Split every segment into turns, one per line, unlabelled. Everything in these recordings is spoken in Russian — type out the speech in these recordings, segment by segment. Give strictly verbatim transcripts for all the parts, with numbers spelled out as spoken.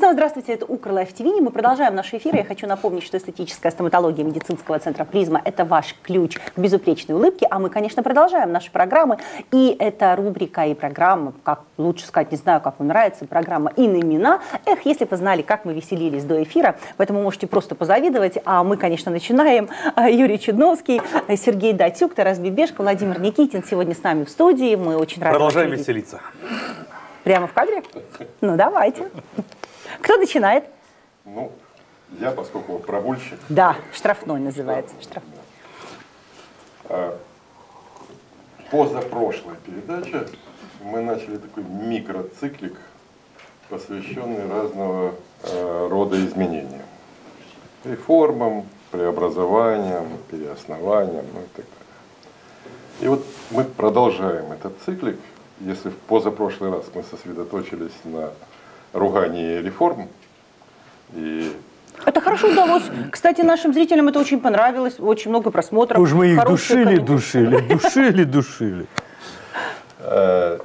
снова здравствуйте, это Укр-Лайф ТВ. Мы продолжаем наш эфир. Я хочу напомнить, что эстетическая стоматология медицинского центра «Призма» — это ваш ключ к безупречной улыбке. А мы, конечно, продолжаем наши программы. И это рубрика и программа, как лучше сказать, не знаю, как вам нравится, программа «Иномина». Эх, если бы знали, как мы веселились до эфира. Поэтому можете просто позавидовать. А мы, конечно, начинаем. Юрий Чудновский, Сергей Датюк, Тарас Бибешко, Владимир Никитин сегодня с нами в студии. Мы очень рады.
Продолжаем веселиться.
Прямо в кадре? Ну, давайте. Кто начинает?
Ну, я, поскольку прогульщик.
Да, штрафной называется. Штрафной.
А, позапрошлой передаче мы начали такой микроциклик, посвященный разного а, рода изменениям. Реформам, преобразованиям, переоснованиям, ну и так далее. И вот мы продолжаем этот циклик. Если в позапрошлый раз мы сосредоточились на ругании реформ, и...
Это хорошо удалось. Кстати, нашим зрителям это очень понравилось, очень много просмотров.
Уж мы их душили, душили, душили, душили.
То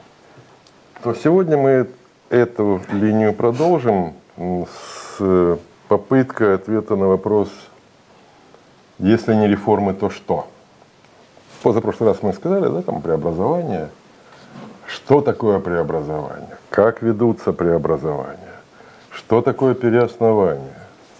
сегодня мы эту линию продолжим с попыткой ответа на вопрос: если не реформы, то что? В позапрошлый раз мы сказали, да, там преобразование. Что такое преобразование? Как ведутся преобразования? Что такое переоснование?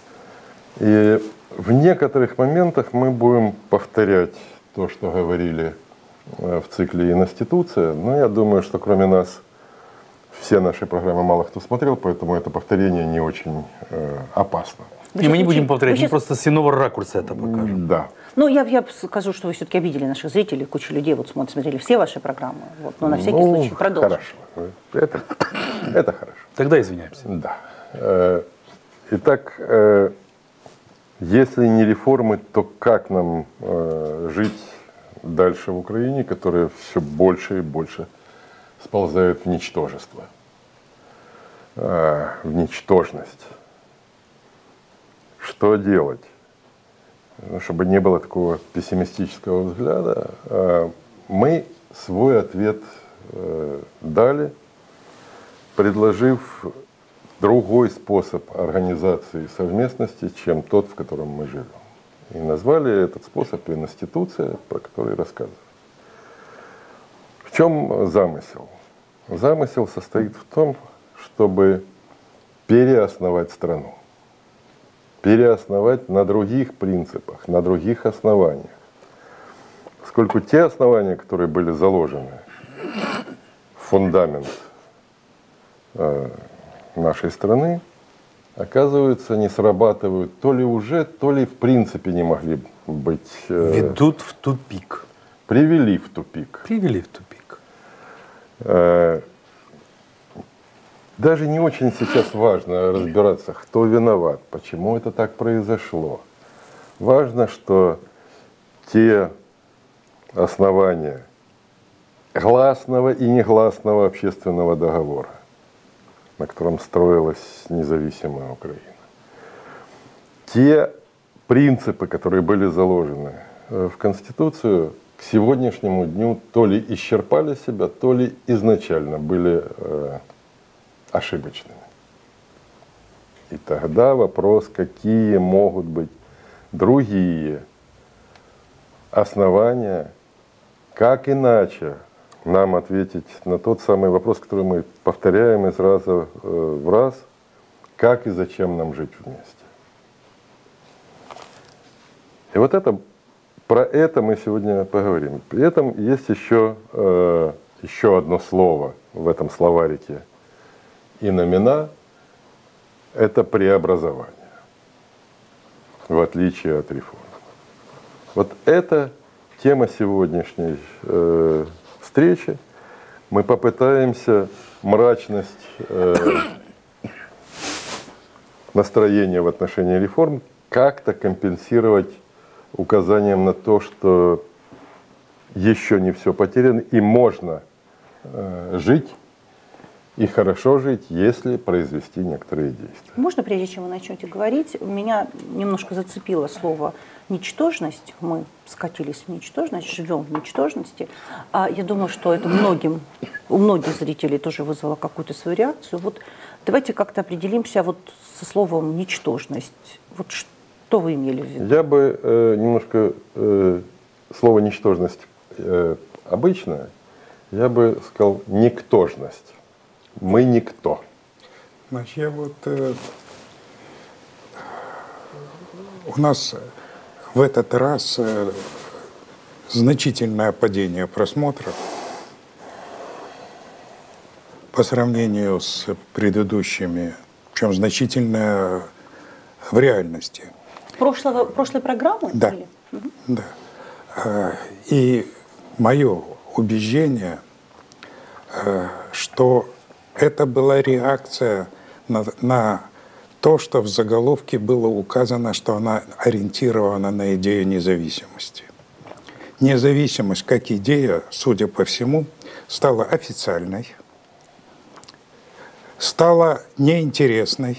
И в некоторых моментах мы будем повторять то, что говорили в цикле «Институция». Но я думаю, что кроме нас все наши программы мало кто смотрел, поэтому это повторение не очень э, опасно.
И мы не будем повторять, мы просто с иного ракурса это покажем.
Да.
Ну, я, я скажу, что вы все-таки обидели наших зрителей. Куча людей вот смотрели все ваши программы. Вот, но на всякий
ну,
случай продолжим.
Хорошо. Это, это хорошо.
Тогда извиняемся.
Да. Итак, если не реформы, то как нам жить дальше в Украине, которая все больше и больше сползает в ничтожество, в ничтожность? Что делать? Чтобы не было такого пессимистического взгляда, мы свой ответ дали, предложив другой способ организации совместности, чем тот, в котором мы живем. И назвали этот способ «Институция», про который рассказываю. В чем замысел? Замысел состоит в том, чтобы переосновать страну. Переосновать на других принципах, на других основаниях. Поскольку те основания, которые были заложены в фундамент э, нашей страны, оказывается, не срабатывают то ли уже, то ли в принципе не могли быть... Э,
Ведут в тупик.
Привели в тупик.
Привели в тупик.
Э, Даже не очень сейчас важно разбираться, кто виноват, почему это так произошло. Важно, что те основания гласного и негласного общественного договора, на котором строилась независимая Украина, те принципы, которые были заложены в Конституцию, к сегодняшнему дню то ли исчерпали себя, то ли изначально были ошибочными. И тогда вопрос, какие могут быть другие основания, как иначе нам ответить на тот самый вопрос, который мы повторяем из раза в раз, как и зачем нам жить вместе. И вот это, про это мы сегодня поговорим. При этом есть еще, э, еще одно слово в этом словарике «Иномина» — это преобразование, в отличие от реформ. Вот это тема сегодняшней э, встречи. Мы попытаемся мрачность э, настроения в отношении реформ как-то компенсировать указанием на то, что еще не все потеряно и можно э, жить, и хорошо жить, если произвести некоторые действия.
Можно, прежде чем вы начнете говорить, меня немножко зацепило слово «ничтожность». Мы скатились в ничтожность, живем в ничтожности. А я думаю, что это многим, у многих зрителей тоже вызвало какую-то свою реакцию. Вот Давайте как-то определимся вот со словом «ничтожность». Вот что вы имели в виду?
Я бы э, немножко э, слово «ничтожность» э, обычное, я бы сказал «никтожность». Мы никто.
Значит, я вот... Э, у нас в этот раз э, значительное падение просмотров по сравнению с предыдущими, причем значительное в реальности.
Прошлого, прошлой программы?
Да.
Или? Угу.
Да. И мое убеждение, что это была реакция на, на то, что в заголовке было указано, что она ориентирована на идею независимости. Независимость как идея, судя по всему, стала официальной, стала неинтересной,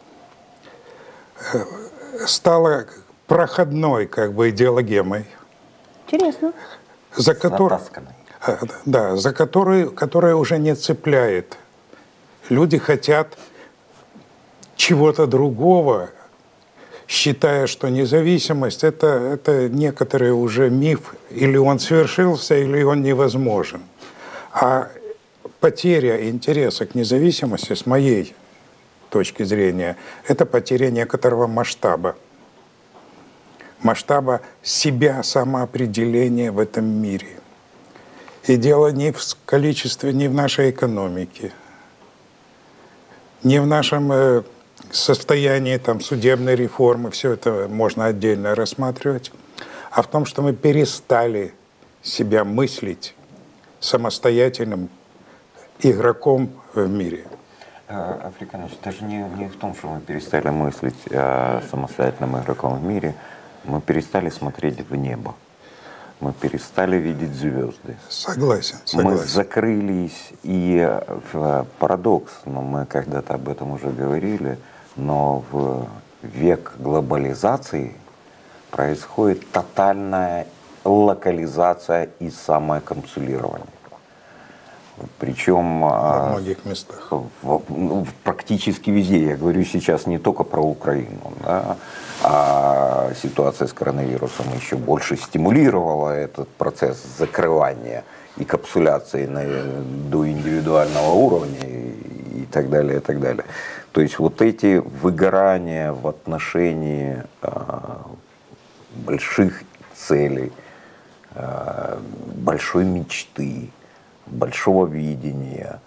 стала проходной как бы идеологемой.
Интересно.
За которой, да, за которой, которая уже не цепляет. Люди хотят чего-то другого, считая, что независимость это, это некоторый уже миф, или он свершился, или он невозможен. А потеря интереса к независимости, с моей точки зрения, это потеря некоторого масштаба. Масштаба себя, самоопределения в этом мире. И дело не в количестве, не в нашей экономике, не в нашем состоянии там, судебной реформы, все это можно отдельно рассматривать, а в том, что мы перестали себя мыслить самостоятельным игроком в мире.
Африканович, даже не, не в том, что мы перестали мыслить э, самостоятельным игроком в мире, мы перестали смотреть в небо, мы перестали видеть звезды.
Согласен, согласен.
Мы закрылись, и в парадокс, но мы когда-то об этом уже говорили, но в век глобализации происходит тотальная локализация и самокапсулирование. Причем
во многих местах.
В, в, практически везде. Я говорю сейчас не только про Украину, да, а ситуация с коронавирусом еще больше стимулировала этот процесс закрывания и капсуляции на, до индивидуального уровня и, и так далее, и так далее. То есть вот эти выгорания в отношении а, больших целей, а, большой мечты, большого видения,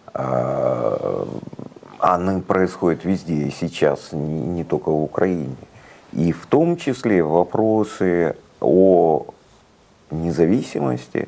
они происходят везде и сейчас, не, не только в Украине. И в том числе вопросы о независимости.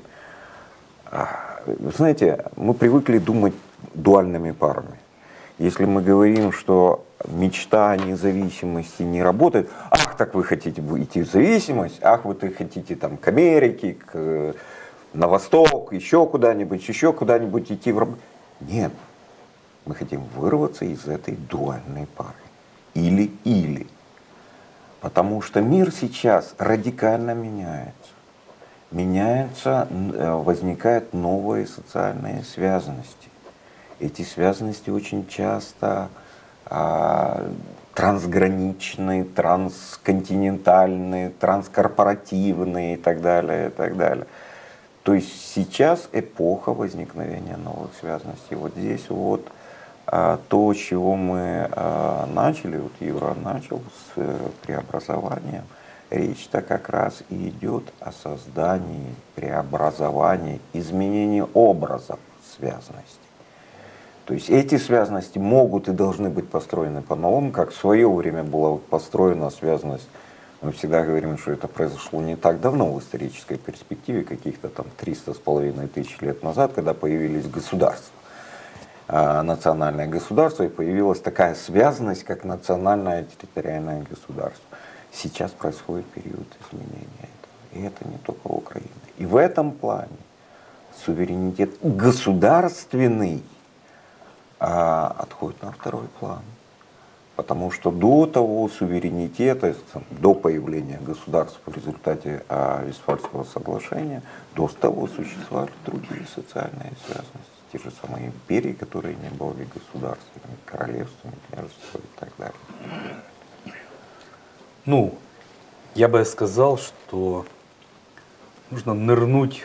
Вы знаете, мы привыкли думать дуальными парами. Если мы говорим, что мечта о независимости не работает, ах, так вы хотите идти в зависимость, ах, вы хотите там к Америке, к на восток, еще куда-нибудь, еще куда-нибудь идти в работу. Нет, мы хотим вырваться из этой дуальной пары. Или-или. Потому что мир сейчас радикально меняется. Меняются, возникают новые социальные связанности. Эти связанности очень часто а, трансграничные, трансконтинентальные, транскорпоративные и так далее, и так далее. То есть сейчас эпоха возникновения новых связанностей. Вот здесь вот а, то, с чего мы а, начали, вот Юра начал с э, преобразованием, речь-то как раз и идет о создании, преобразовании, изменении образа связанностей. То есть эти связанности могут и должны быть построены по-новому, как в свое время была построена связанность. Мы всегда говорим, что это произошло не так давно в исторической перспективе, каких-то там триста с половиной тысяч лет назад, когда появились государства, национальное государство, и появилась такая связанность, как национальное территориальное государство. Сейчас происходит период изменения этого, и это не только в Украине. И в этом плане суверенитет государственный а, отходит на второй план. Потому что до того суверенитета, до появления государств в результате а, Вестфальского соглашения, до того существовали другие социальные связанности. те же самые империи, которые не были государствами, королевствами, княжествами и так далее.
Ну, я бы сказал, что нужно нырнуть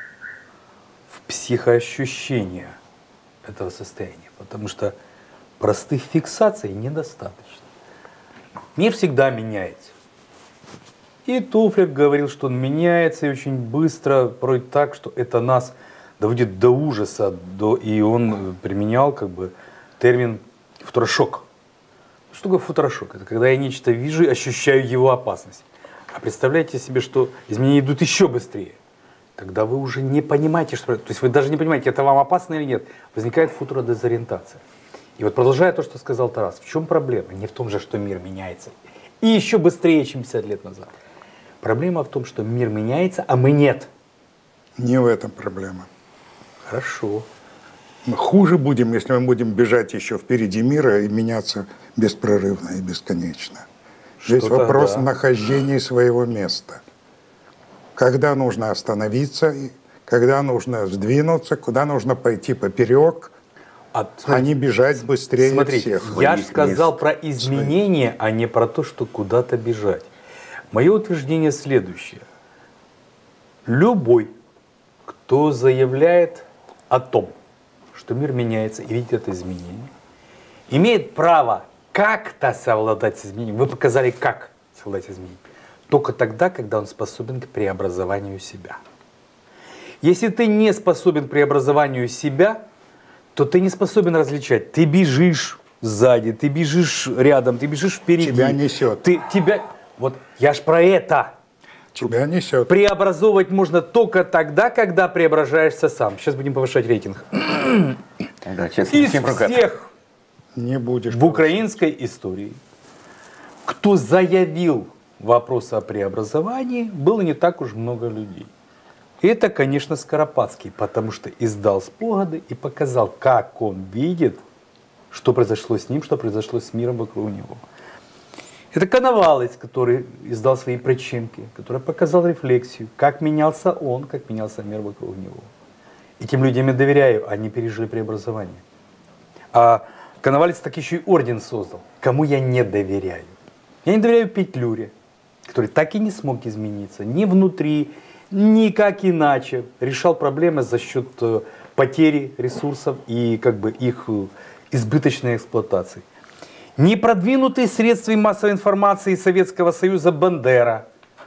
в психоощущение этого состояния, потому что простых фиксаций недостаточно. Мир всегда меняется. И Тофлер говорил, что он меняется и очень быстро, порой так, что это нас доводит до ужаса, до... и он применял как бы термин футурошок. Что такое футурошок? Это когда я нечто вижу и ощущаю его опасность. А представляете себе, что изменения идут еще быстрее. Тогда вы уже не понимаете, что... То есть вы даже не понимаете, это вам опасно или нет. Возникает футуродезориентация. И вот продолжая то, что сказал Тарас, в чем проблема? Не в том же, что мир меняется. И еще быстрее, чем пятьдесят лет назад. Проблема в том, что мир меняется, а мы нет.
Не в этом проблема.
Хорошо.
Мы хуже будем, если мы будем бежать еще впереди мира и меняться беспрерывно и бесконечно. Здесь
Что
вопрос
тогда?
нахождения своего места. Когда нужно остановиться, и когда нужно сдвинуться, куда нужно пойти поперек,
А,
а не бежать быстрее
Смотрите,
всех.
я же
Своих
сказал
мест.
про изменения, а не про то, что куда-то бежать. Мое утверждение следующее. Любой, кто заявляет о том, что мир меняется и видит это изменение, имеет право как-то совладать с изменением. Вы показали, как совладать с изменением. Только тогда, когда он способен к преобразованию себя. Если ты не способен к преобразованию себя, то ты не способен различать. Ты бежишь сзади, ты бежишь рядом, ты бежишь впереди.
Тебя несет.
Ты, тебя... Вот я ж про это.
Тебя несет.
Преобразовывать можно только тогда, когда преображаешься сам. Сейчас будем повышать рейтинг.
Да, честно,
Из
всем ругаться.
всех
Не будешь.
в украинской истории, кто заявил вопрос о преобразовании, было не так уж много людей. И это, конечно, Скоропадский, потому что издал спогади и показал, как он видит, что произошло с ним, что произошло с миром вокруг него. Это Коновалец, который издал свои причинки, который показал рефлексию, как менялся он, как менялся мир вокруг него. Этим людям я доверяю, они пережили преобразование. А Коновалец так еще и орден создал. Кому я не доверяю? Я не доверяю Петлюре, который так и не смог измениться ни внутри, никак иначе. Решал проблемы за счет э, потери ресурсов и как бы их э, избыточной эксплуатации. Непродвинутые средства массовой информации Советского Союза Бандера.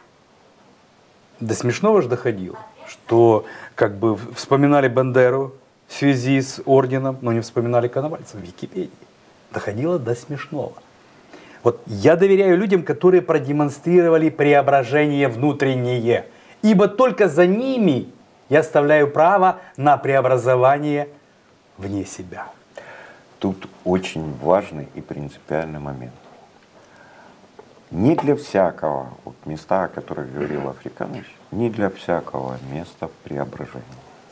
До смешного же доходило, что как бы вспоминали Бандеру в связи с орденом, но не вспоминали Коновальца в Википедии. Доходило до смешного. Вот я доверяю людям, которые продемонстрировали преображение внутреннее. Ибо только за ними я оставляю право на преобразование вне себя.
Тут очень важный и принципиальный момент. Не для всякого, вот места, о которых говорил Африканыч, не для всякого места преображения.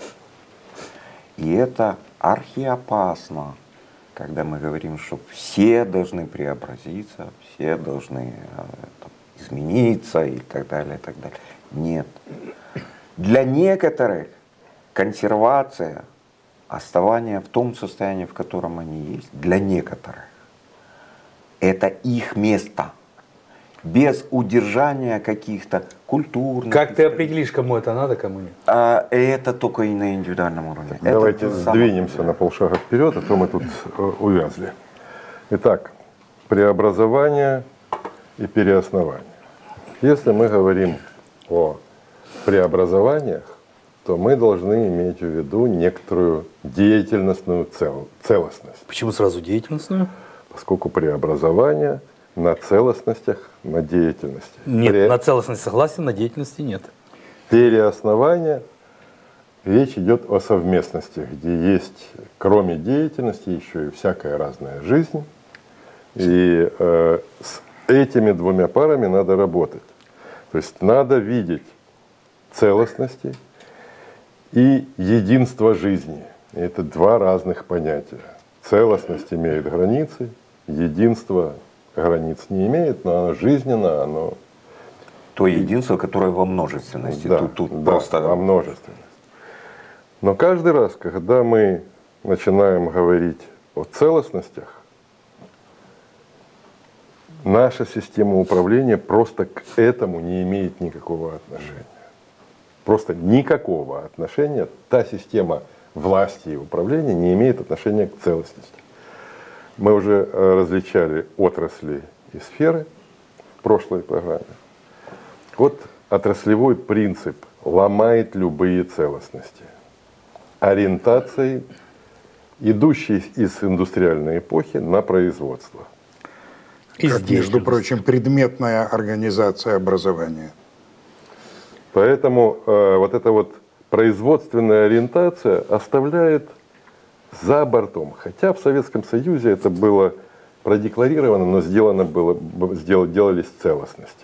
И это архиопасно, когда мы говорим, что все должны преобразиться, все должны там, измениться и так далее, и так далее. Нет. Для некоторых консервация, оставание в том состоянии, в котором они есть, для некоторых это их место. Без удержания каких-то культурных...
Как ты определишь, кому это надо, кому нет?
А это только и на индивидуальном уровне.
Давайте
Это
сдвинемся
самое...
на полшага вперед, а то мы тут э, увязли. Итак, преобразование и переоснование. Если мы говорим о преобразованиях, то мы должны иметь в виду некоторую деятельностную цел, целостность.
Почему сразу деятельностную?
Поскольку преобразование на целостностях, на деятельности.
Нет,
Пре-
на целостность согласен, на деятельности нет.
Переоснование, речь идет о совместности, где есть, кроме деятельности, еще и всякая разная жизнь. И э, с этими двумя парами надо работать. То есть надо видеть целостности и единство жизни. Это два разных понятия. Целостность имеет границы, единство границ не имеет, но оно жизненно, оно...
То единство, которое во множественности.
Да,
тут тут
да,
просто...
во множественности. Но каждый раз, когда мы начинаем говорить о целостностях, наша система управления просто к этому не имеет никакого отношения. Просто никакого отношения. Та система власти и управления не имеет отношения к целостности. Мы уже различали отрасли и сферы в прошлой программе. Вот отраслевой принцип ломает любые целостности. Ориентацией, идущей из индустриальной эпохи на производство.
Как, между прочим, предметная организация образования.
Поэтому э, вот эта вот производственная ориентация оставляет за бортом. Хотя в Советском Союзе это было продекларировано, но сделано было, сдел, делались целостности.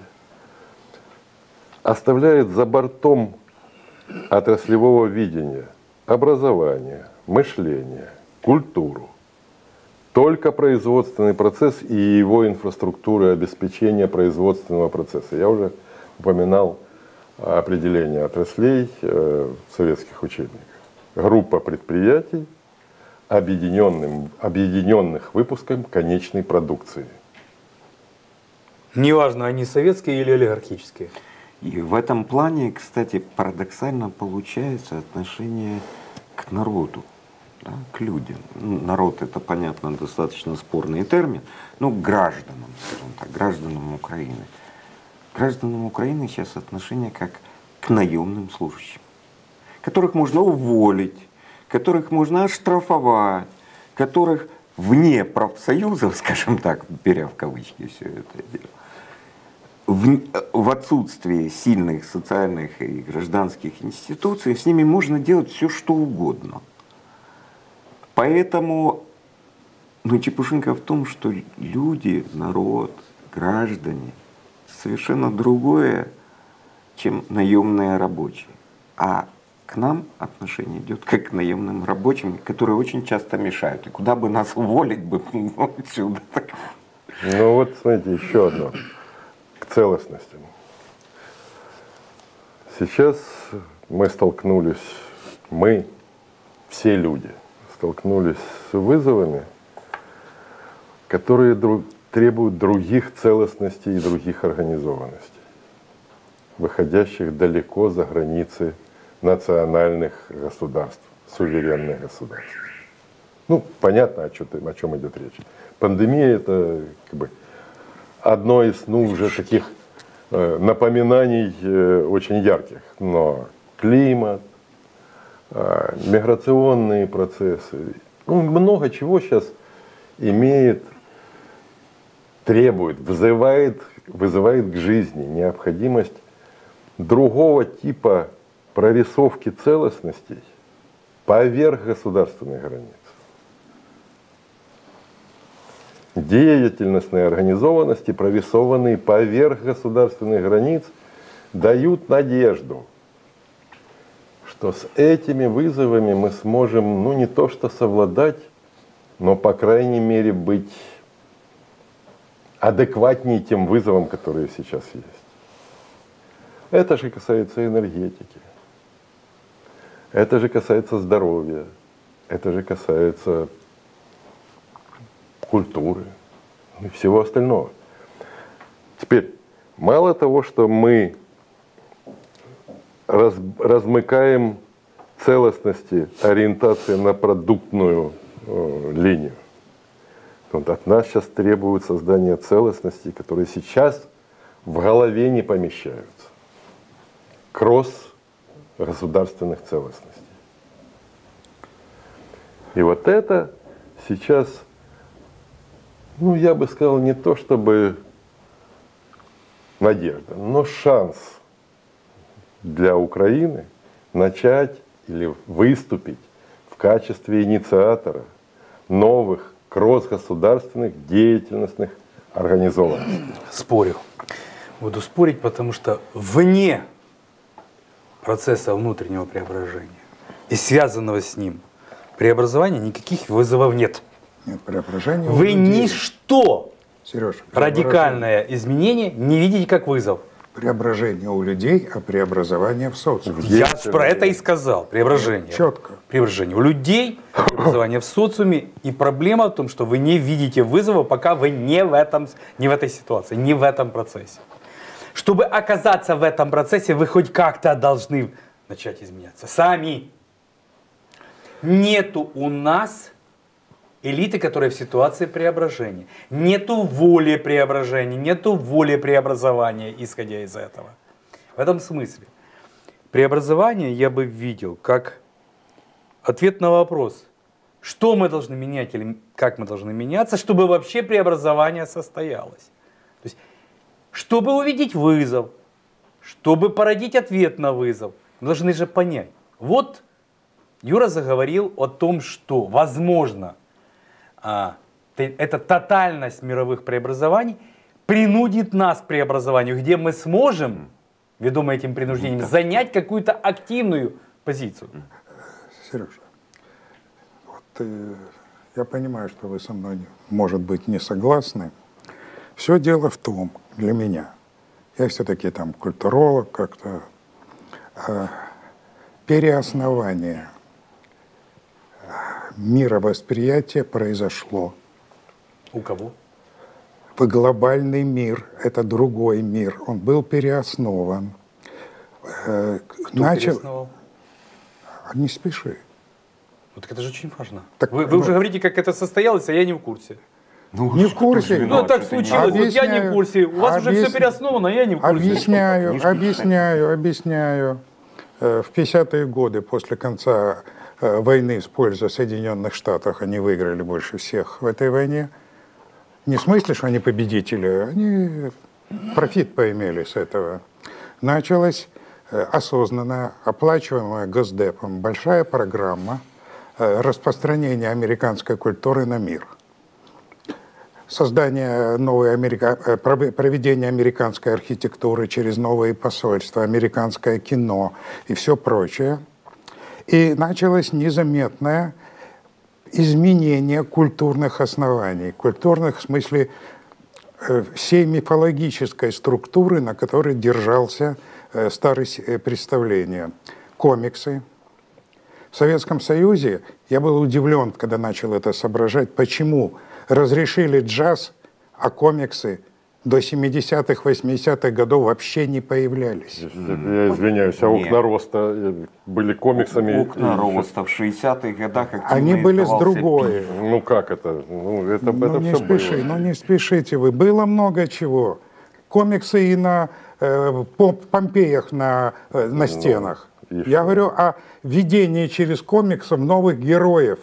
Оставляет за бортом отраслевого видения образование, мышление, культуру. Только производственный процесс и его инфраструктура обеспечения производственного процесса. Я уже упоминал определение отраслей в советских учебниках. Группа предприятий, объединенным, объединенных выпуском конечной продукции.
Неважно, они советские или олигархические.
И в этом плане, кстати, парадоксально получается отношение к народу, да, к людям. Ну, народ — это, понятно, достаточно спорный термин, но к гражданам, скажем так, гражданам Украины. К гражданам Украины сейчас отношение как к наемным служащим, которых можно уволить, которых можно оштрафовать, которых вне профсоюзов, скажем так, беря в кавычки все это дело, в, в отсутствии сильных социальных и гражданских институций, с ними можно делать все, что угодно. Поэтому, ну, чепушинка в том, что люди, народ, граждане совершенно другое, чем наемные рабочие. А к нам отношение идет как к наемным рабочим, которые очень часто мешают. И куда бы нас уволить бы, ну, отсюда.
Ну вот, смотрите, еще одно. К целостностям. Сейчас мы столкнулись, мы, все люди, столкнулись с вызовами, которые друг, требуют других целостностей и других организованностей, выходящих далеко за границы национальных государств, суверенных государств. Ну, понятно, о чем, о чем идет речь. Пандемия — это как бы одно из, ну, уже таких э, напоминаний э, очень ярких. Но климат, э, миграционные процессы, ну, много чего сейчас имеет, требует, вызывает, вызывает к жизни необходимость другого типа прорисовки целостностей поверх государственных границ. Деятельностные организованности, прорисованные поверх государственных границ, дают надежду, что с этими вызовами мы сможем, ну, не то что совладать, но, по крайней мере, быть адекватнее тем вызовам, которые сейчас есть. Это же касается энергетики, это же касается здоровья, это же касается культуры и всего остального. Теперь, мало того, что мы раз, размыкаем целостности ориентации на продуктную э, линию, то от нас сейчас требуют создания целостностей, которые сейчас в голове не помещаются. Кросс государственных целостностей. И вот это сейчас, ну, я бы сказал, не то чтобы надежда, но шанс для Украины начать или выступить в качестве инициатора новых кросс-государственных деятельностных организованностей.
Спорю. Буду спорить, потому что вне процесса внутреннего преображения и связанного с ним преобразования никаких вызовов нет.
Нет, преображение.
Вы ничто,
Сереж,
радикальное изменение не видите как вызов.
Преображение у людей, а преобразование в социуме.
Я про это и сказал. Преображение.
Четко.
Преображение у людей, преобразование в социуме. И проблема в том, что вы не видите вызова, пока вы не в, этом, не в этой ситуации, не в этом процессе. Чтобы оказаться в этом процессе, вы хоть как-то должны начать изменяться. Сами. Нету у нас элиты, которая в ситуации преображения. Нету воли преображения, нету воли преобразования, исходя из этого. В этом смысле. Преобразование я бы видел как ответ на вопрос, что мы должны менять или как мы должны меняться, чтобы вообще преобразование состоялось. То есть, чтобы увидеть вызов, чтобы породить ответ на вызов, мы должны же понять. Вот Юра заговорил о том, что возможно, а, эта тотальность мировых преобразований принудит нас к преобразованию, где мы сможем, ведомы этим принуждением, занять какую-то активную позицию.
Сережа, вот, э, я понимаю, что вы со мной, может быть, не согласны. Все дело в том, для меня, я все-таки там культуролог, как-то э, переоснование мировосприятие произошло.
У кого?
В глобальный мир, это другой мир, он был переоснован.
Кто
Начал...
переосновал?
Не спеши.
Ну, так это же очень важно.
Так,
вы вы
ну...
уже говорите, как это состоялось, а я не в курсе.
Ну,
не в курсе.
Ну, так случилось, вот я не в курсе. У вас
объясня...
уже все переосновано, а я не в курсе.
Объясняю, объясняю, объясняю. В пятидесятые годы, после конца войны с пользой Соединенных Штатов, они выиграли больше всех в этой войне. Не в смысле, что они победители, они профит поимели с этого. Началась осознанно оплачиваемая Госдепом большая программа распространения американской культуры на мир. Создание новой Америка... проведение американской архитектуры через новые посольства, американское кино и все прочее. И началось незаметное изменение культурных оснований, культурных в смысле всей мифологической структуры, на которой держался старые представления. Комиксы. В Советском Союзе я был удивлен, когда начал это соображать, почему разрешили джаз, а комиксы до семидесятых, восьмидесятых годов вообще не появлялись.
Я извиняюсь, а «Окна роста» были комиксами?
«Окна роста» в шестидесятых годах активно
Они были с другой.
Пи. Ну как это? Ну, это,
ну,
это
не
все
спеши,
было.
Ну не спешите вы. Было много чего. Комиксы и на э, Помпеях на, э, на стенах.
Ну,
Я говорю о видении через комиксов новых героев.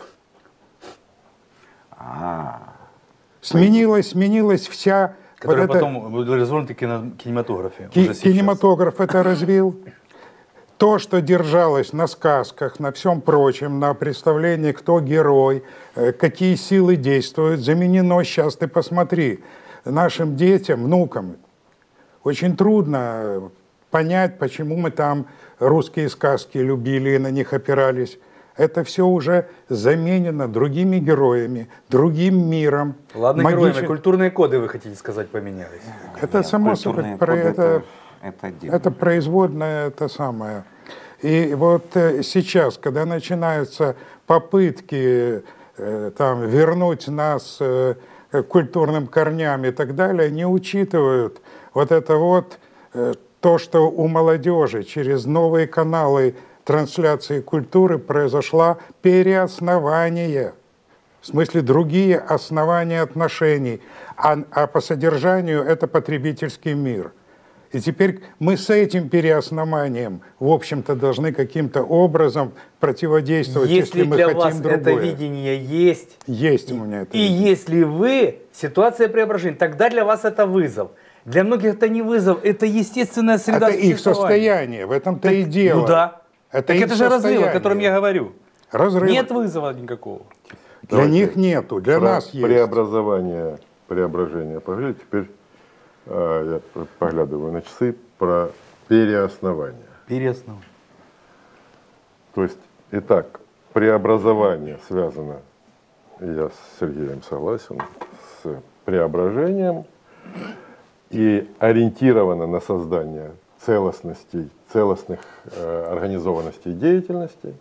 А,
Сменилась, сменилась вся...
Которые
вот это...
потом были развернуты в кино, кинематографе.
Ки-
уже
кинематограф это развил. То, что держалось на сказках, на всем прочем, на представлении, кто герой, какие силы действуют, заменено сейчас, ты посмотри, нашим детям, внукам очень трудно понять, почему мы там русские сказки любили и на них опирались. Это все уже заменено другими героями, другим миром.
Ладно,
Магичи...
героями, культурные коды, вы хотите сказать, поменялись?
Это
нет,
само собой, про это,
это, это,
это производное, это самое. И вот э, сейчас, когда начинаются попытки э, там, вернуть нас э, к культурным корням и так далее, не учитывают вот это вот э, то, что у молодежи через новые каналы трансляции культуры произошло переоснование. В смысле, другие основания отношений. А, а по содержанию это потребительский мир. И теперь мы с этим переоснованием, в общем-то, должны каким-то образом противодействовать, если,
если
мы
для
хотим
вас
другое.
это видение есть,
Есть у меня это
и
видение.
если вы, ситуация преображения, тогда для вас это вызов. Для многих это не вызов, это естественная среда
Это их
существования.
состояние, в этом-то и дело.
Ну да.
Это
так
их
это же разрыв, о
состояние.
котором я говорю.
Разрыв.
Нет вызова никакого.
Для
Давайте
них нету, для
про
нас есть.
преобразование, преображение поговорили. Теперь э, я поглядываю на часы про переоснование.
Переоснов.
То есть, итак, преобразование связано, и я с Сергеем согласен, с преображением. и ориентировано на создание целостностей, целостных э, организованностей деятельности,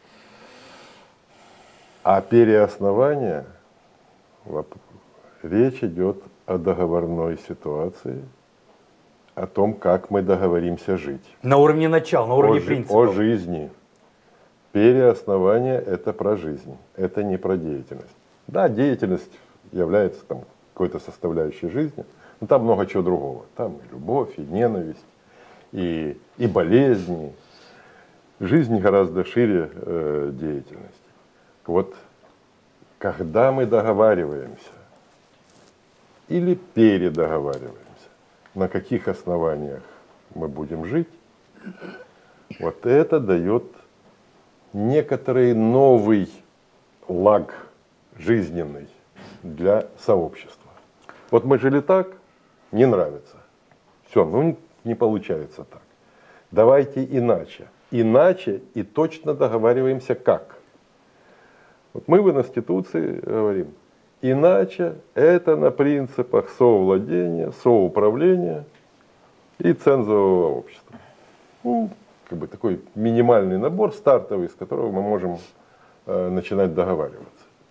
а переоснование, речь идет о договорной ситуации, о том, как мы договоримся жить.
На уровне начала, на уровне
о,
принципов.
О жизни. Переоснование – это про жизнь, это не про деятельность. Да, деятельность является там какой-то составляющей жизни, но там много чего другого. Там и любовь, и ненависть, и, и болезни. Жизнь гораздо шире э, деятельности. Вот когда мы договариваемся или передоговариваемся, на каких основаниях мы будем жить, вот это дает некоторый новый лаг жизненный для сообщества. Вот мы жили так, не нравится. Все, ну не получается так. Давайте иначе. Иначе и точно договариваемся как. Вот мы в институции говорим, иначе это на принципах совладения, соуправления и цензового общества. Ну, как бы такой минимальный набор, стартовый, с которого мы можем э, начинать договариваться.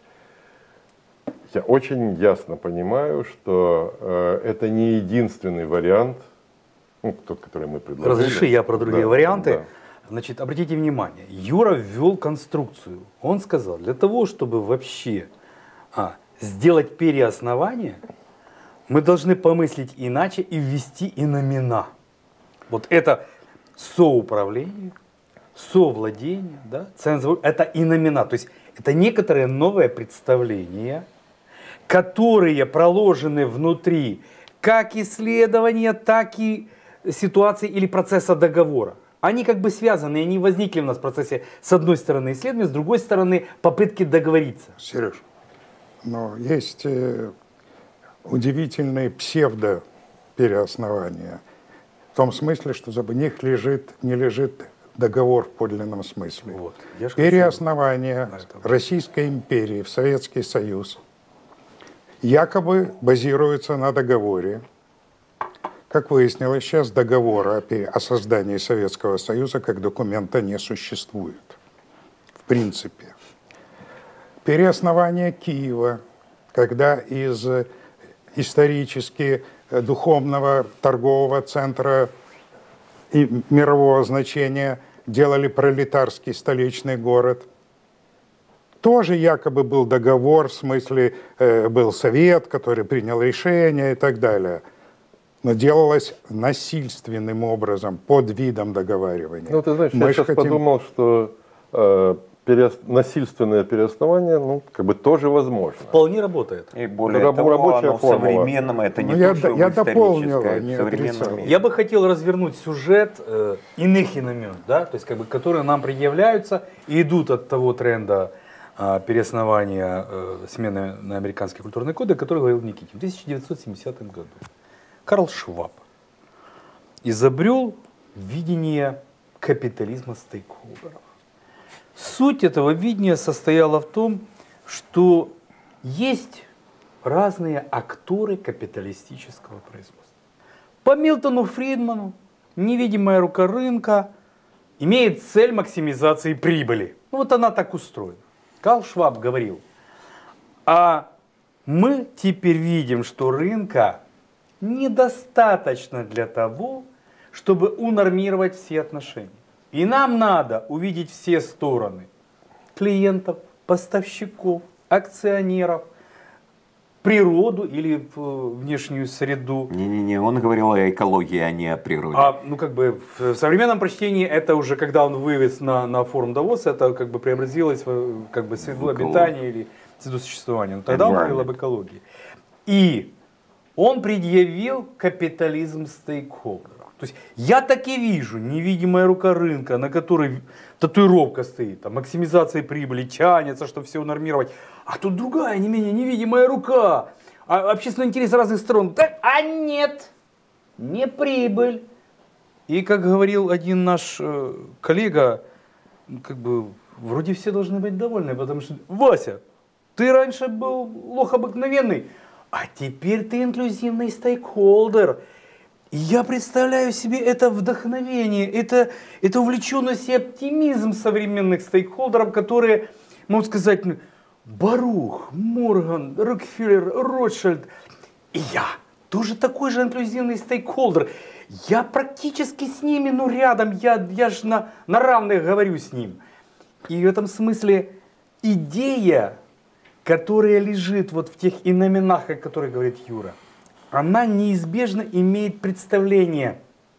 Я очень ясно понимаю, что э, это не единственный вариант, ну, тот, который мы предложили.
Разреши я про другие
да,
варианты.
Да.
Значит, обратите внимание, Юра ввел конструкцию. Он сказал, для того, чтобы вообще а, сделать переоснование, мы должны помыслить иначе и ввести иномена. Вот это соуправление, совладение, да, цензура, это иномена. То есть это некоторые новые представления, которые проложены внутри как исследования, так и ситуации или процесса договора. Они как бы связаны, они возникли у нас в процессе с одной стороны исследования, с другой стороны попытки договориться.
Сереж, но есть э, удивительные псевдо-переоснования. В том смысле, что за них лежит, не лежит договор в подлинном смысле.
Вот. Я ж
Переоснование
хочу...
Российской империи в Советский Союз якобы базируется на договоре. Как выяснилось, сейчас договора о создании Советского Союза как документа не существует. В принципе. Переоснование Киева, когда из исторически духовного торгового центра и мирового значения делали пролетарский столичный город, тоже якобы был договор, в смысле э, был совет, который принял решение и так далее. Но делалось насильственным образом, под видом договаривания.
Ну, ты знаешь,
Мы
я сейчас
хотим...
подумал, что э, переос... насильственное переоснование, ну, как бы тоже возможно.
Вполне работает.
И более
Раб-
того,
рабочая
оно в
формула.
современном, это не
Ну,
то,
я
что
д- я
в
дополнил,
историческое,
не
в современном
отрицал.
мире.
Я бы хотел развернуть сюжет э, иных иномен, да, то есть как бы, которые нам предъявляются и идут от того тренда э, переоснования э, смены на американский культурный кодекс, который говорил Никитин в тысяча девятьсот семидесятом году. Карл Шваб изобрел видение капитализма стейкхолдеров. Суть этого видения состояла в том, что есть разные акторы капиталистического производства. По Милтону Фридману невидимая рука рынка имеет цель максимизации прибыли. Ну, вот она так устроена. Карл Шваб говорил, а мы теперь видим, что рынка недостаточно для того, чтобы унормировать все отношения. И нам надо увидеть все стороны клиентов, поставщиков, акционеров, природу или внешнюю среду.
Не-не-не, он говорил о экологии, а не о природе.
А, ну, как бы в современном прочтении это уже, когда он вывез на, на форум Давоса, это как бы преобразилось в как бы среду обитания или среду существования. Но тогда он говорил об экологии. И он предъявил капитализм стейкхолдеров. То есть я так и вижу невидимая рука рынка, на которой татуировка стоит, там, максимизация прибыли, тянется, чтобы все нормировать. А тут другая, не менее невидимая рука. А общественный интерес разных сторон. Так, а нет, не прибыль. И как говорил один наш э, коллега, как бы вроде все должны быть довольны, потому что Вася, ты раньше был лох обыкновенный, а теперь ты инклюзивный стейкхолдер. И я представляю себе это вдохновение, это, это увлеченность и оптимизм современных стейкхолдеров, которые, можно сказать, Барух, Морган, Рокфеллер, Ротшильд. И я тоже такой же инклюзивный стейкхолдер. Я практически с ними, ну, рядом, я, я же на, на равных говорю с ним. И в этом смысле идея, которая лежит вот в тех именах, о которых говорит Юра, она неизбежно имеет представление.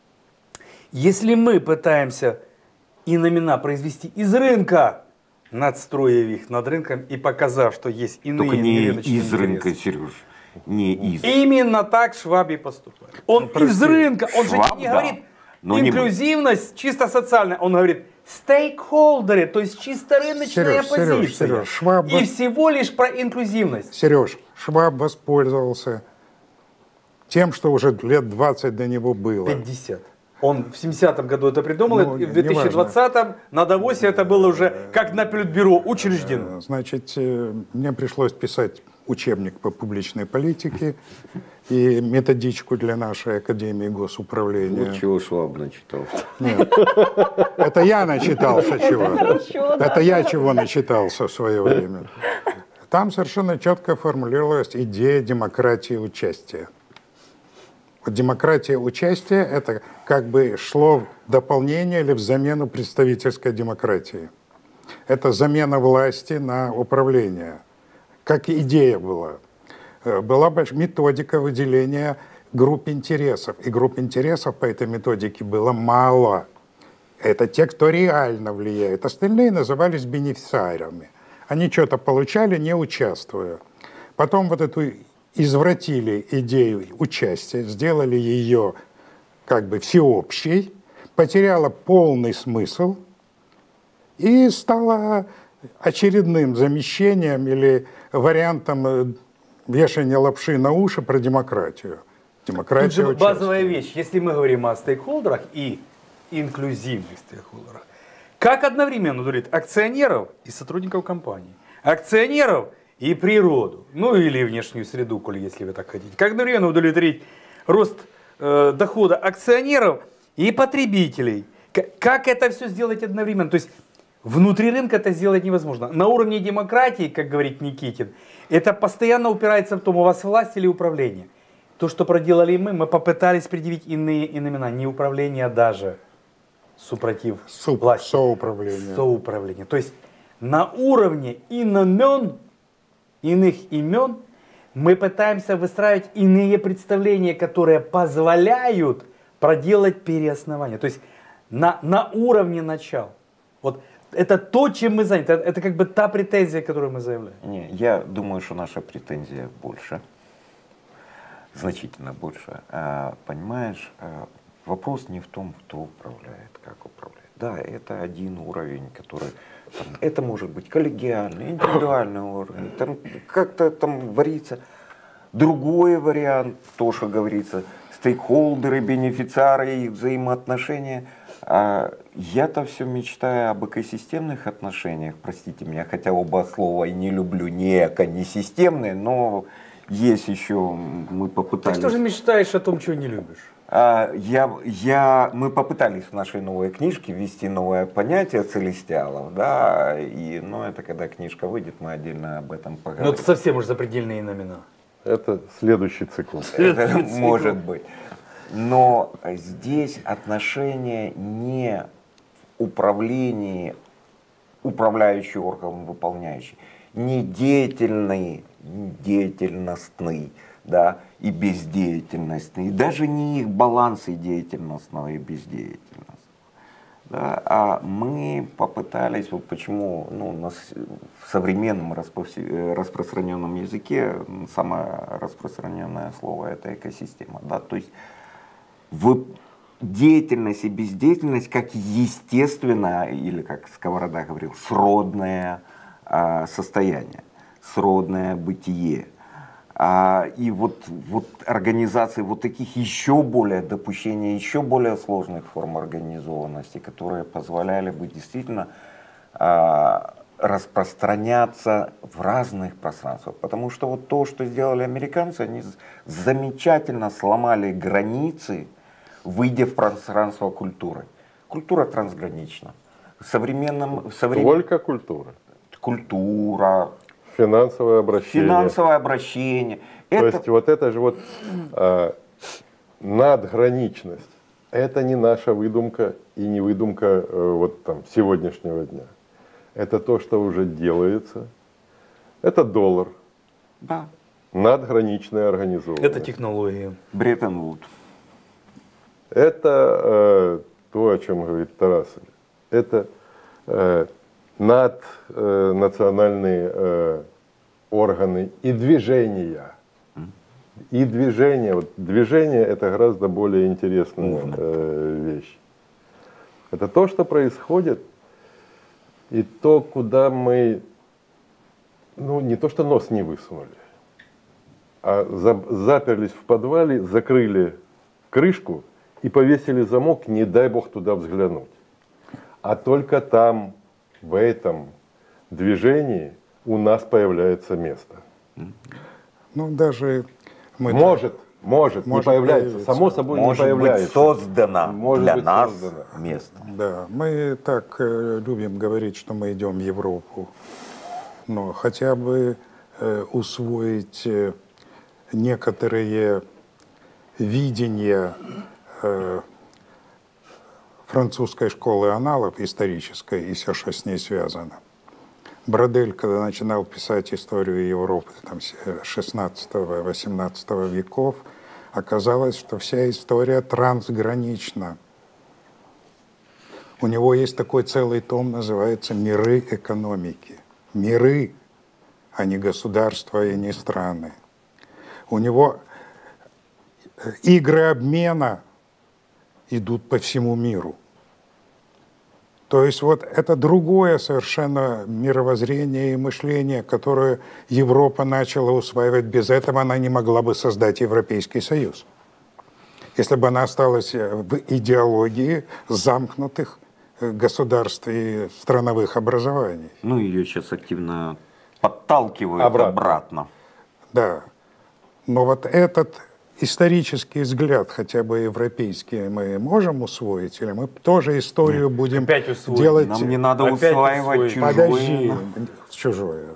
Если мы пытаемся иномена произвести из рынка, надстроив их над рынком и показав, что есть иные
Только не
рыночные
из
интересы.
рынка, Сереж. Не из.
Именно так Шваб и поступает. Он
Ну,
из рынка, он
Шваб,
же не
да,
говорит
но не
инклюзивность чисто социальная, он говорит стейкхолдеры, то есть чисто рыночная
Сереж, Сереж,
позиция.
Сереж, Шваб
И
вас-
всего лишь про инклюзивность.
Сереж, Шваб воспользовался тем, что уже лет двадцать до него было.
пятьдесят. Он в семидесятом году это придумал,
Ну,
и в две тысячи двадцатом на Давосе это было уже как на Политбюро учреждено.
Значит, э, мне пришлось писать учебник по публичной политике и методичку для нашей Академии госуправления.
Вот чего Шваб начитал.
Это я начитался чего. Это я чего начитался в свое время. Там совершенно четко формулировалась идея демократии участия. Вот демократия участия — это как бы шло в дополнение или в замену представительской демократии. Это замена власти на управление. Как идея была. Э, Была большая методика выделения групп интересов. И групп интересов по этой методике было мало. Это те, кто реально влияет. Остальные назывались бенефициарами. Они что-то получали, не участвуя. Потом вот эту извратили идею участия, сделали ее как бы всеобщей, потеряла полный смысл и стала очередным замещением или вариантом э, вешания лапши на уши про демократию. Демократия
Тут же
участия.
базовая вещь, если мы говорим о стейкхолдерах и инклюзивных стейкхолдерах, как одновременно удовлетворить акционеров и сотрудников компании, акционеров и природу, ну или внешнюю среду, коли если вы так хотите, как одновременно удовлетворить рост э, дохода акционеров и потребителей, К- как это все сделать одновременно, то есть внутри рынка это сделать невозможно. На уровне демократии, как говорит Никитин, это постоянно упирается в том, у вас власть или управление. То, что проделали мы, мы попытались предъявить иные имена, не управление, а даже супротив
Суп-
власти.
соуправление.
Соуправление. То есть на уровне иномен, иных имен, мы пытаемся выстраивать иные представления, которые позволяют проделать переоснование. То есть на, на уровне начала. Вот это то, чем мы заняты. Это, это как бы та претензия, которую мы заявляем.
Не, я думаю, что наша претензия больше. Значительно больше. А, понимаешь, а, вопрос не в том, кто управляет, как управляет. Да, это один уровень, который... Там, это может быть коллегиальный, индивидуальный уровень. Там как-то там варится другой вариант, то, что говорится, стейкхолдеры, бенефициары, их взаимоотношения. А я-то все мечтаю об экосистемных отношениях, простите меня, хотя оба слова и не люблю, ни эко, ни системные, но есть еще, мы
Так
попытались...
что же мечтаешь о том, чего не любишь?
А, я, я, мы попытались в нашей новой книжке ввести новое понятие целестиалов, да, и, ну, это когда книжка выйдет, мы отдельно об этом
Ну,
поговорим.
это совсем уж запредельные имена.
Это следующий цикл.
Это может быть. Но здесь отношение не в управлении, управляющий орган, выполняющий, не деятельный, деятельностный, да, и бездеятельностный, и даже не их баланс и деятельностного, и бездеятельностного. Да, а мы попытались, вот почему ну, у нас в современном распространенном, распространенном языке самое распространенное слово это экосистема. Да, то есть в деятельность и бездеятельность как естественное, или как Сковорода говорил, сродное а, состояние, сродное бытие. А, и вот, вот организации вот таких еще более допущения, еще более сложных форм организованности, которые позволяли бы действительно а, распространяться в разных пространствах. Потому что вот то, что сделали американцы, они замечательно сломали границы, выйдя в пространство культуры. Культура трансгранична. В современном... В современ...
Только культура.
Культура.
Финансовое обращение.
Финансовое обращение.
То
это...
есть вот это же вот а, надграничность. Это не наша выдумка и не выдумка а, вот там сегодняшнего дня. Это то, что уже делается. Это доллар.
Да.
Надграничная организованность.
Это технологии.
Бреттон-Вуд.
Это э, то, о чем говорит Тарасов. Это э, наднациональные э, органы и движения. И движение. Вот движение — это гораздо более интересная э, вещь. Это то, что происходит, и то, куда мы, ну, не то что нос не высунули, а за, заперлись в подвале, закрыли крышку и повесили замок, не дай бог туда взглянуть. А только там, в этом движении, у нас появляется место.
Ну, даже мы
Может, может,
может
не появляется,
появиться.
само собой
Может
не появляется.
быть создано
Может
для
быть
нас
создано.
место.
Да, мы так э, любим говорить, что мы идем в Европу, но хотя бы э, усвоить э, некоторые видения э, французской школы аналов исторической и все, что с ней связано. Бродель, когда начинал писать историю Европы там, шестнадцатого-восемнадцатого веков, оказалось, что вся история трансгранична. У него есть такой целый том, называется «Миры экономики». Миры, а не государства и не страны. У него игры обмена идут по всему миру. То есть вот это другое совершенно мировоззрение и мышление, которое Европа начала усваивать. Без этого она не могла бы создать Европейский Союз. Если бы она осталась в идеологии замкнутых государств и страновых образований.
Ну, ее сейчас активно подталкивают
Обратно.
обратно.
Да. Но вот этот исторический взгляд, хотя бы европейский, мы можем усвоить, или мы тоже историю будем
Опять усвоить.
делать...
Нам не надо
Опять
усваивать
усвоить.
чужое.
Подожди, чужое.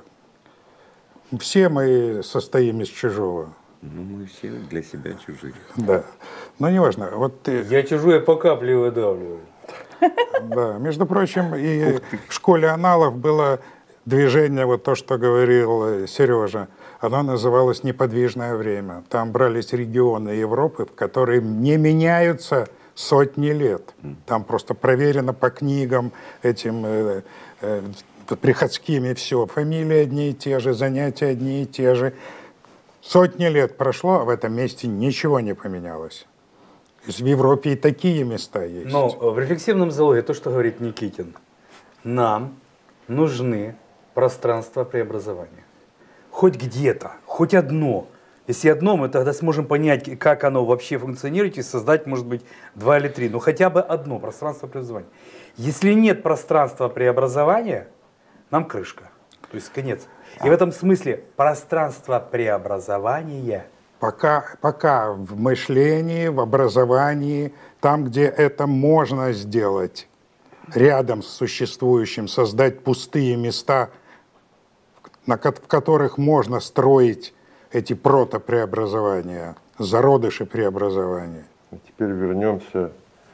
Все мы состоим из чужого.
Ну, мы все для себя чужие.
Да. Но неважно. Вот ты,
Я чужое по капле выдавливаю.
да. Между прочим, и в школе аналов было движение, вот то, что говорил Сережа, оно называлось «Неподвижное время». Там брались регионы Европы, в которые не меняются сотни лет. Там просто проверено по книгам этим э, э, приходскими все. Фамилии одни и те же, занятия одни и те же. Сотни лет прошло, а в этом месте ничего не поменялось. То есть в Европе и такие места есть.
Но в рефлексивном залоге то, что говорит Никитин, нам нужны пространства преобразования. Хоть где-то, хоть одно. Если одно, мы тогда сможем понять, как оно вообще функционирует, и создать, может быть, два или три. Но хотя бы одно пространство преобразования. Если нет пространства преобразования, нам крышка. То есть конец. И в этом смысле пространство преобразования...
Пока, пока в мышлении, в образовании, там, где это можно сделать, рядом с существующим, создать пустые места, на, в которых можно строить эти протопреобразования, зародыши преобразования.
И теперь вернемся.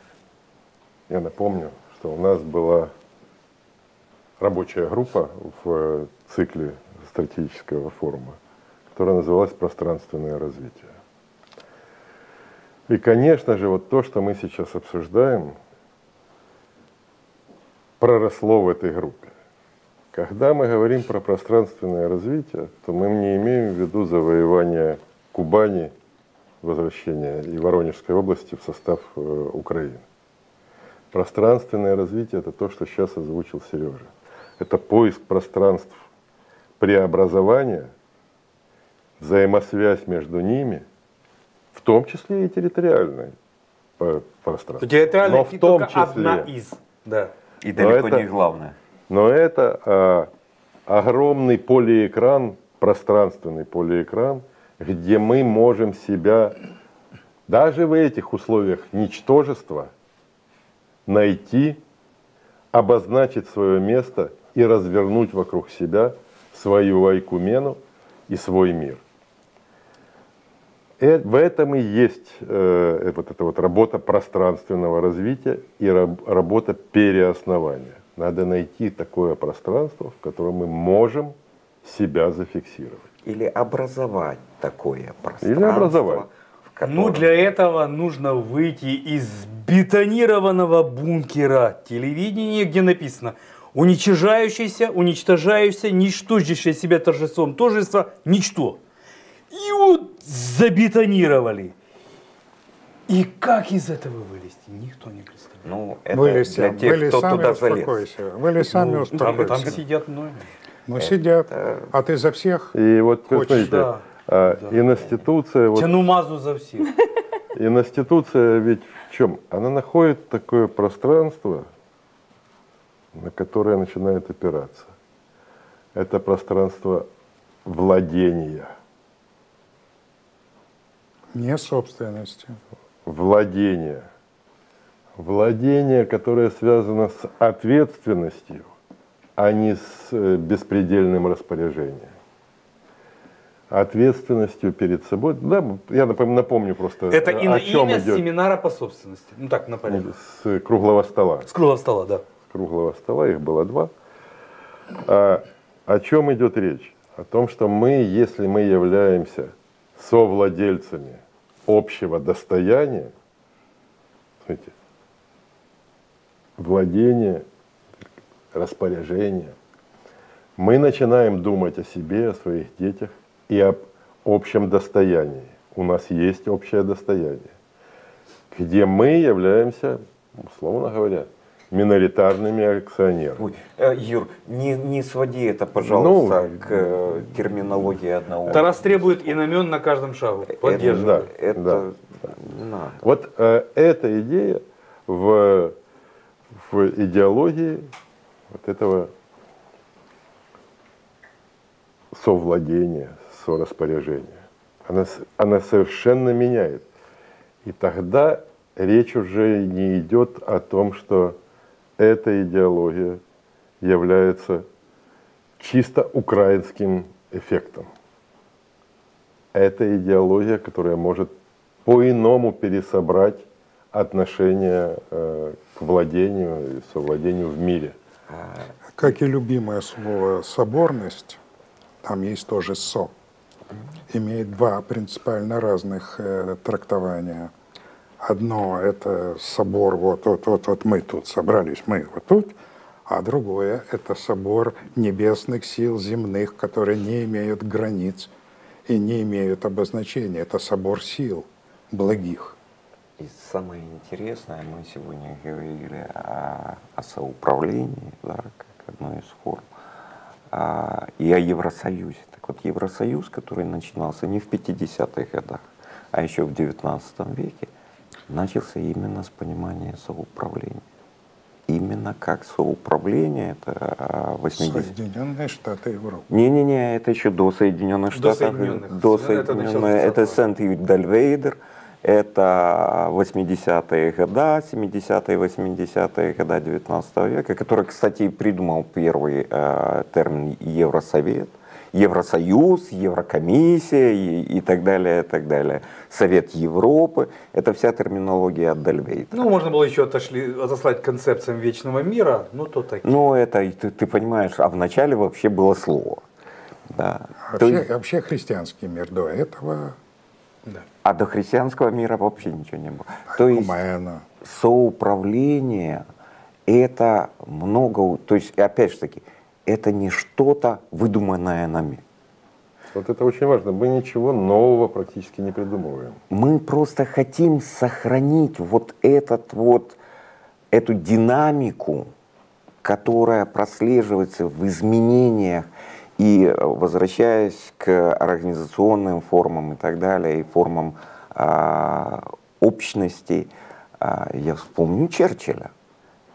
Я напомню, что у нас была рабочая группа в цикле стратегического форума, которая называлась «Пространственное развитие». И, конечно же, вот то, что мы сейчас обсуждаем, проросло в этой группе. Когда мы говорим про пространственное развитие, то мы не имеем в виду завоевание Кубани, возвращение и Воронежской области в состав э, Украины. Пространственное развитие — это то, что сейчас озвучил Сережа. Это поиск пространств преобразования, взаимосвязь между ними, в том числе и территориальное пространство.
Территориальная
Но в том
только одна
числе,
из. Да.
И
Но
далеко
это-
не главное.
но это а, огромный полиэкран, пространственный полиэкран, где мы можем себя даже в этих условиях ничтожества найти, обозначить свое место и развернуть вокруг себя свою айкумену и свой мир. И в этом и есть э, вот эта вот работа пространственного развития и раб, работа переоснования. Надо найти такое пространство, в котором мы можем себя зафиксировать.
Или образовать такое пространство.
Или образовать.
Котором...
Ну, для этого нужно выйти из бетонированного бункера телевидения, где написано «уничтожающееся, уничтожающееся, ничтожащее себя торжеством тождества, ничто». И вот забетонировали. И как из этого вылезти, никто не представляет.
Ну, это
Вылез,
для тех,
вылез,
кто
сами
туда залез.
успокойся. Вылез, сами
Ну, там,
успокойся.
там сидят многие.
Ну, сидят.
Это-
А ты за всех?
И вот,
Хочешь,
смотрите,
да.
а,
Да.
институция, вот,
Тяну мазу за всех.
институция ведь в чем? Она находит такое пространство, на которое начинает опираться. Это пространство владения.
Не собственности.
Владение. Владение, которое связано с ответственностью, а не с э, беспредельным распоряжением. Ответственностью перед собой. Да, я напом- напомню просто,
Это
э,
и на
о чем
имя
идет
семинара по собственности. Ну так, на порядок.
с круглого стола.
С круглого стола, да.
С круглого стола, их было два. А, о чем идет речь? О том, что мы, если мы являемся совладельцами общего достояния, смотрите, владение, распоряжение, мы начинаем думать о себе, о своих детях и об общем достоянии. У нас есть общее достояние, где мы являемся, условно говоря, миноритарными акционерами.
Ой, э, Юр, не, не своди это, пожалуйста,
Ну,
к э, терминологии одного.
Тарас требует имен на каждом шагу.
Это,
Поддерживаю.
Да,
это
да.
не надо.
Вот э, эта идея в, в идеологии вот этого совладения, сораспоряжения, она, с- она совершенно меняет. И тогда речь уже не идет о том, что эта идеология является чисто украинским эффектом. Это идеология, которая может по-иному пересобрать отношения э, к владению и совладению в мире.
Как и любимое слово «соборность», там есть тоже «со». Имеет два принципиально разных э, трактования. Одно – это собор, вот, вот, вот, вот мы тут собрались, мы вот тут, а другое – это собор небесных сил земных, которые не имеют границ и не имеют обозначения. Это собор сил благих.
И самое интересное, мы сегодня говорили о, о соуправлении, да, как одной из форм, а, и о Евросоюзе. Так вот, Евросоюз, который начинался не в пятидесятых годах, а еще в девятнадцатом веке, начался именно с понимания соуправления. Именно как соуправление, это восьмидесятые.
Соединенные Штаты Европы.
Не-не-не, это еще до Соединенных
До
Штатов.
Соединенных.
До
Это начало
Соединенных. Это
двадцатого.
Сент-Дальвейдер, это восьмидесятые года, семидесятые, восьмидесятые года девятнадцатого века, который, кстати, придумал первый э, термин Евросовет, Евросоюз, Еврокомиссия и, и так далее, и так далее. Совет Европы. Это вся терминология от Дальвейдера.
Ну, можно было еще отошли, отослать концепциям вечного мира, ну то так.
Ну, это, ты, ты понимаешь, а вначале вообще было слово. Да. То
Вообще,
есть-
вообще христианский мир до этого,
Да.
А до христианского мира вообще ничего не было. То есть
Кумена.
соуправление это много, то есть опять же таки, это не что-то выдуманное нами.
Вот это очень важно. Мы ничего нового практически не придумываем.
Мы просто хотим сохранить вот этот вот, эту динамику, которая прослеживается в изменениях. И возвращаясь к организационным формам и так далее, и формам а, общности, а, я вспомню Черчилля.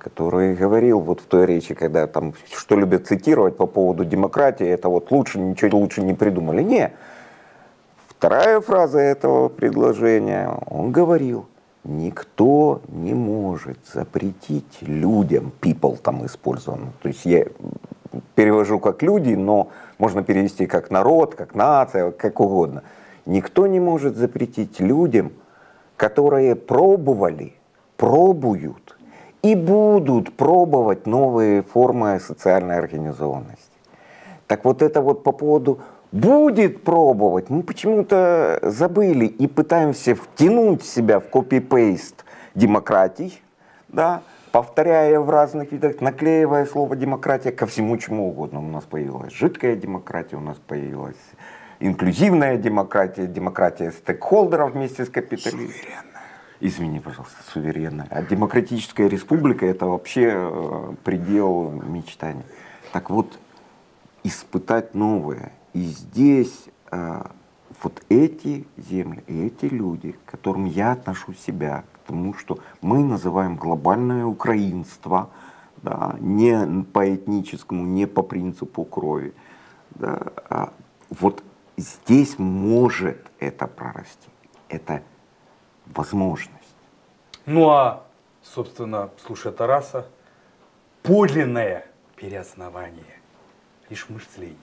который говорил вот в той речи, когда там, что любят цитировать по поводу демократии, это вот лучше, ничего лучше не придумали. Не. Вторая фраза этого предложения, он говорил, никто не может запретить людям, people там использовано, то есть я перевожу как люди, но можно перевести как народ, как нация, как угодно. Никто не может запретить людям, которые пробовали, пробуют и будут пробовать новые формы социальной организованности. Так вот это вот по поводу будет пробовать, мы почему-то забыли и пытаемся втянуть себя в копи-пейст демократий, да, повторяя в разных видах, наклеивая слово демократия ко всему чему угодно. У нас появилась жидкая демократия, у нас появилась инклюзивная демократия, демократия стейкхолдеров вместе с капитализмом. Извини, пожалуйста, суверенная. А демократическая республика — это вообще э, предел мечтаний. Так вот, испытать новое. И здесь э, вот эти земли и эти люди, к которым я отношу себя, к тому, что мы называем глобальное украинство, да, не по этническому, не по принципу крови, да, а вот здесь может это прорасти. Это возможность.
Ну а, собственно, слушая Тараса, подлинное переоснование лишь мышление.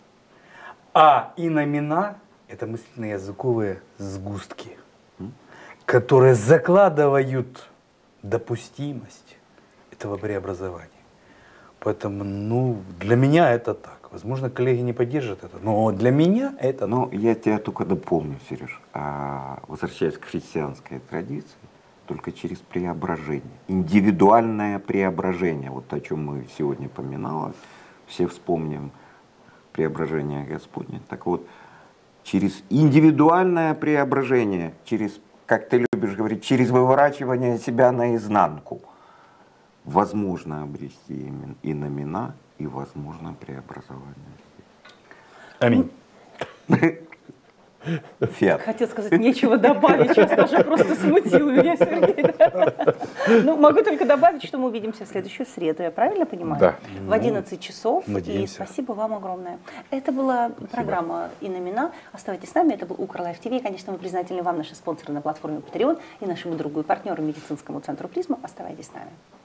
А иномена — это мысленно-языковые сгустки, которые закладывают допустимость этого преобразования. Поэтому, ну, для меня это так. Возможно, коллеги не поддержат это, но для меня это...
Ну, я тебя только дополню, Сереж. А, возвращаясь к христианской традиции, только через преображение. Индивидуальное преображение, вот о чем мы сегодня поминали, все вспомним преображение Господне. Так вот, через индивидуальное преображение, через, как ты любишь говорить, через выворачивание себя наизнанку, возможно обрести иномена и возможно преобразование.
Аминь.
Фиат.
Хотел сказать, нечего добавить, сейчас даже просто смутил меня, Сергей. Ну, могу только добавить, что мы увидимся в следующую среду, я правильно понимаю?
Да.
В одиннадцать часов.
Надеемся.
И спасибо вам огромное. Это была программа «Иномена». Оставайтесь с нами, это был Укрлайф ТВ. И, конечно, мы признательны вам, наши спонсоры на платформе Patreon, и нашему другу и партнеру медицинскому центру «Призма». Оставайтесь с нами.